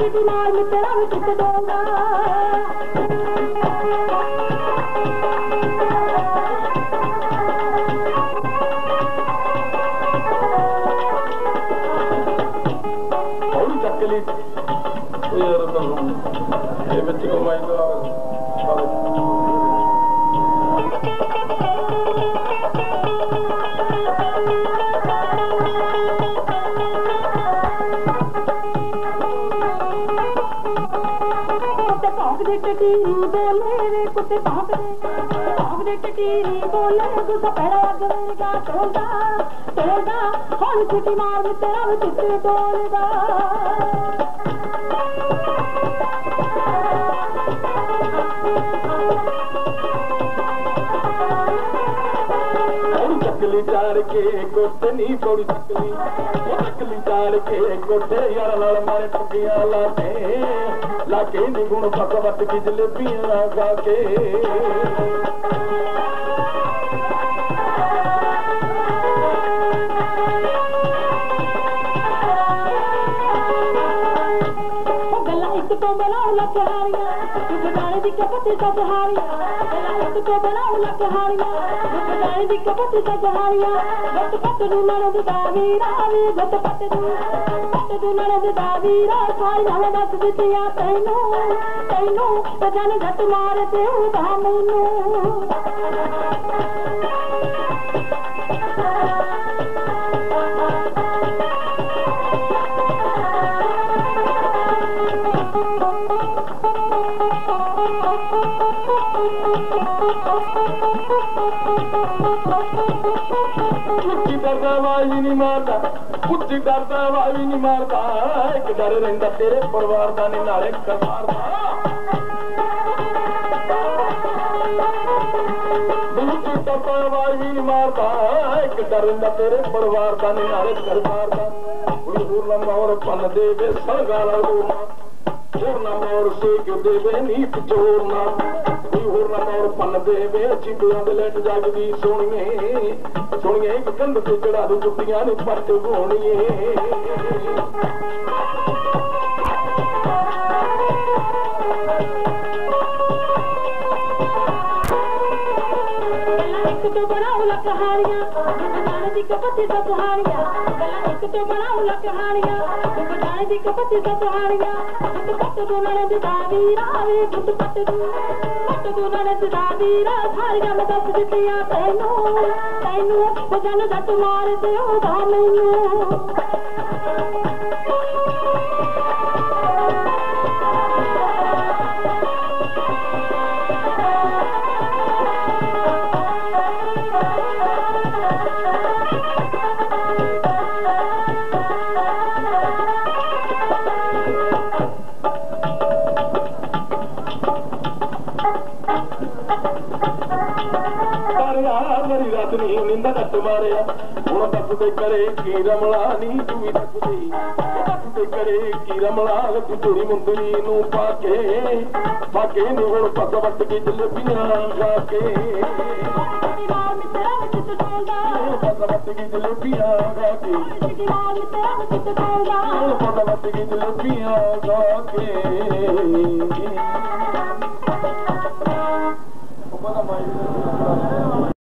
city मार में तेरा भी चित दूंगा थोड़ी चक्कली यार तो ये बच्चे को माइंड टिटीरी बोले रे कुत्ते भाग दे टिटीरी बोले गुस्सा पैरा गवेगा तोड़ा तोड़ा हॉल सिटी मार में तेरा भी चित डोलेगा चकली चाड़ के कोटे नी थोड़ी चकली चाड़ के कोटे यार लाल मारे टुकिया लाके नी गुण भगवत की जलेबियां खाके तो बनाओ लकहारिया तू बजाने दी कपते सजहारिया गला तो बनाओ लकहारिया तू बजाने दी कपते सजहारिया गत पत दू ननद दावीरा वे गत पत दू ननद दावीरा सारी हवा दस दितिया तैनू तैनू बजाने घट मार ते धामनू कुछ डरदा वाई नहीं मारदा कुछ डरदा वाई नहीं मारदा एक डर रहिंदा तेरे परिवार दा नी नाले करवार दा कुछ डरदा वाई नहीं मारदा एक डर रहिंदा तेरे परिवार दा नी नाले करवार दा कोई होर ना मोर पन देवे सलगाला लोमा होर ना मोर सेक देवे नीत चोरना कोई होर ना मोर पन देवे चिंबियां दे लट जागदी सोनिए एक कंध ते चढ़ा दू जुटियां ने पट होणीए तो बनाओ लकहारिया बजाने दी कपते सजहारिया गला एक तो बनाओ लकहारिया बजाने दी कपते सजहारिया गुट पट दू ननद दावीरा वे गुट पट दू ननद दावीरा सारिया में दस दितिया तैनू तैनू बजाने घट मार ते ओ धामनू मरी रात नहीं निंदा कट मारिया हुण दसदे करे की रमला नी तू भी दसदे करे की रमला तू तेरी मुंदरी नू पाके नी हुण भगवत की जलेबियां खाके भगवत की जलेबियां खाके भगवत की जलेबियां खाके